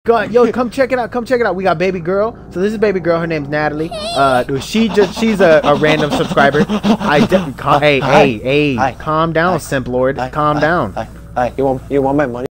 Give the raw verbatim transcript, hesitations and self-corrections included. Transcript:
Go on, yo, come check it out. Come check it out. We got baby girl. So this is baby girl. Her name's Natalie. Uh, she just she's a, a random subscriber. I de- hey hey hey, calm down, Simp Lord. Calm down. Hey, you want you want my money?